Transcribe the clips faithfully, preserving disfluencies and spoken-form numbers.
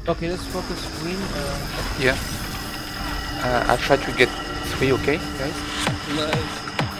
Okay, let's focus green. Uh, yeah. Uh, I'll try to get three, okay, guys? Nice.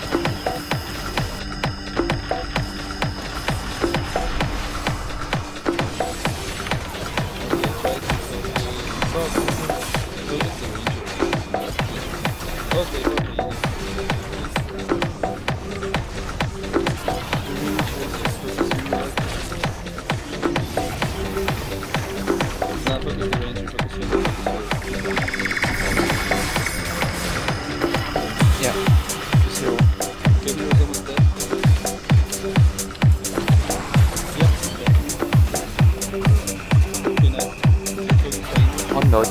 On node.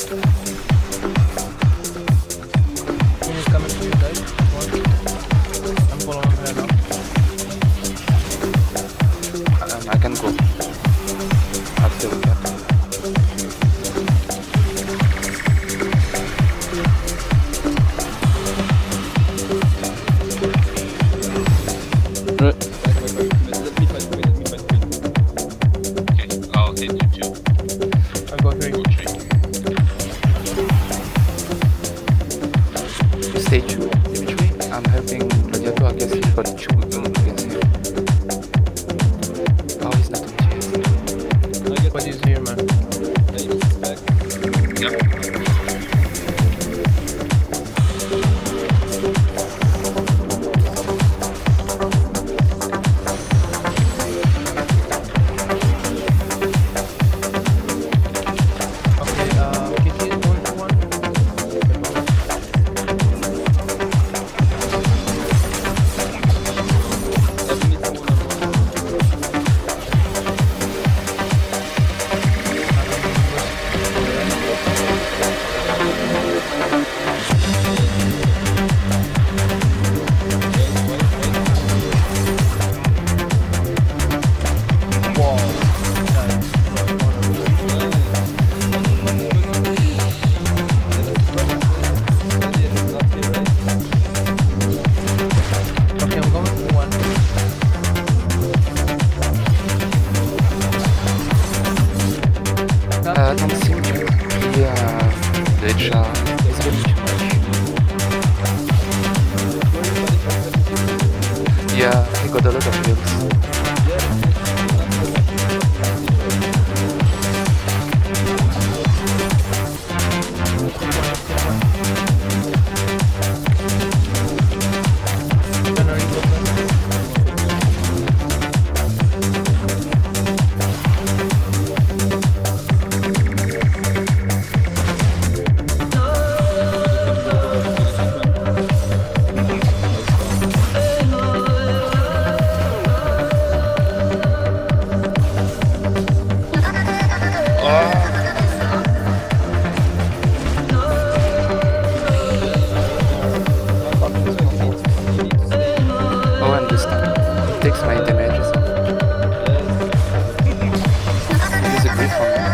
Queen is coming to you guys. I'm following her now. Um, I can go. After that. Stage two, Dimitri. I'm helping Gladiator. I guess he's got two against him. Oh, he's not on G S. What is here, man? Yep. Uh, don't seem to be uh, the H R is getting too much. Yeah, he got a lot of kills. Takes my damages off. It is a great for me.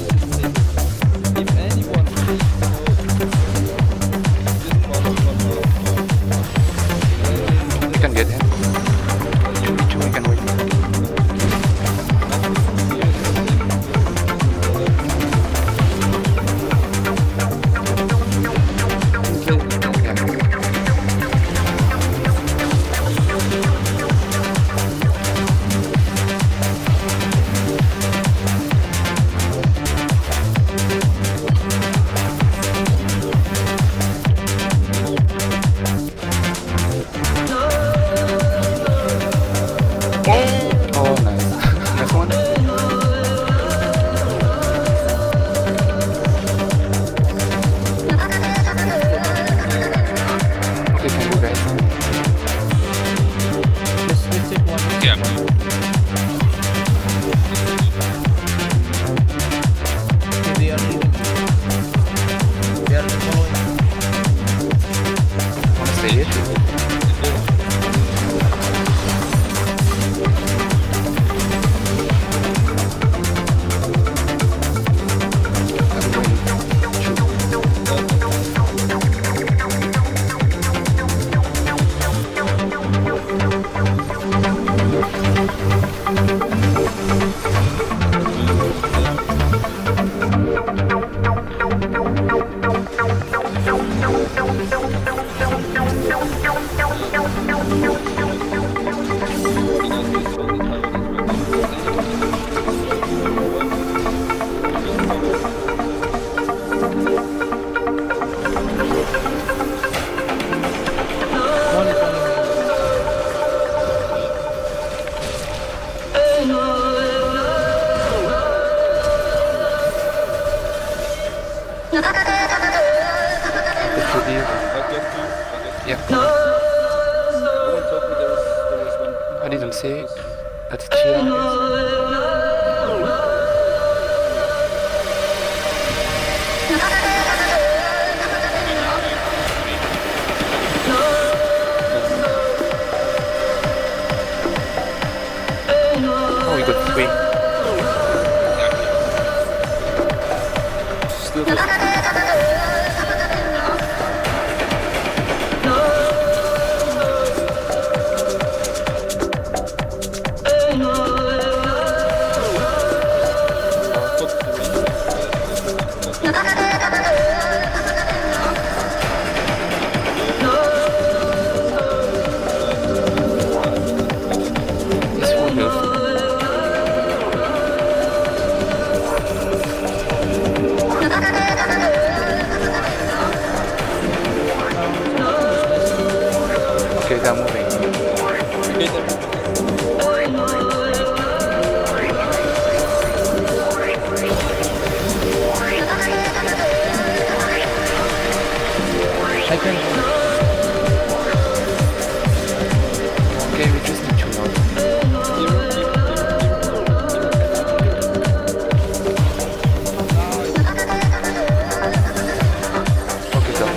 If anyone just follow from the I got you. I got you. Yeah. No one told me there was there was one. I didn't see it. That's chill. Oh, we got three. Still got Okay, they're moving. I can. Okay, we just need to know. Okay, go.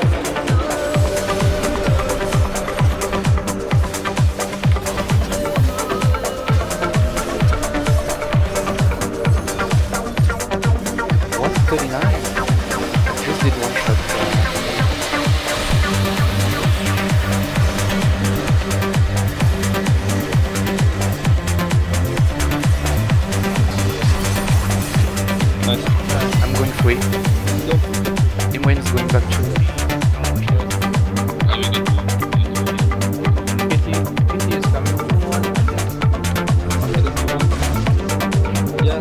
What? thirty-nine? I just did one shot. nice. I'm going free. Imwayne is going back to. P T, P T is coming to one. Yeah.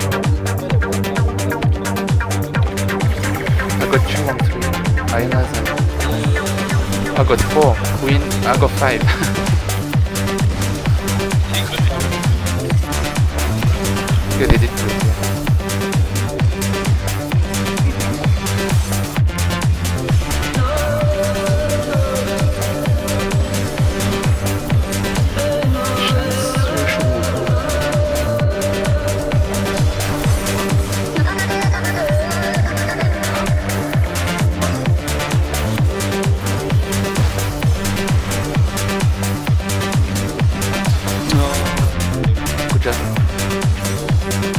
I got two on three. I another. I got four. Queen. I got five. Yeah, they did good. Yeah. Good job.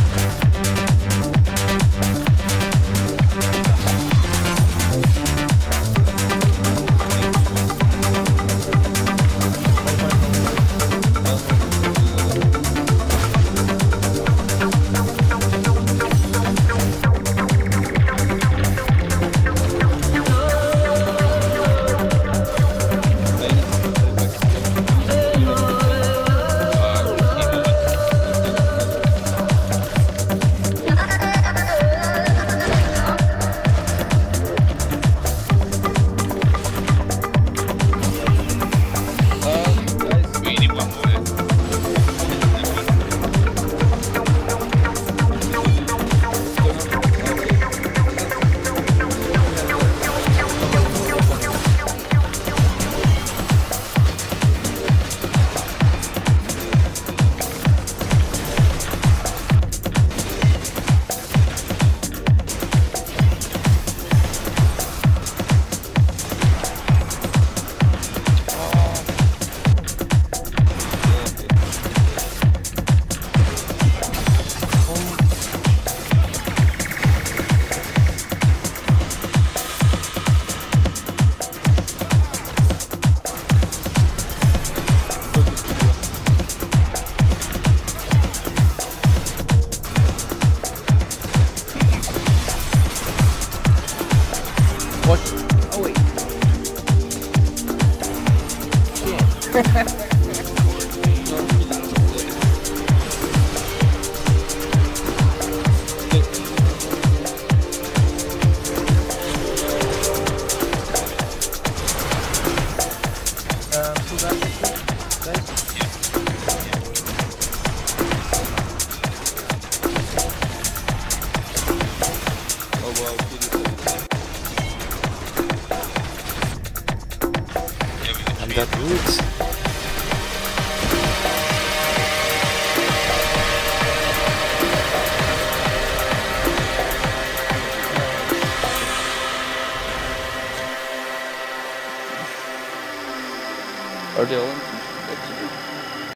What? Oh wait. Um, who got this one? Guys? Oh wow, in that woods. Are they all in?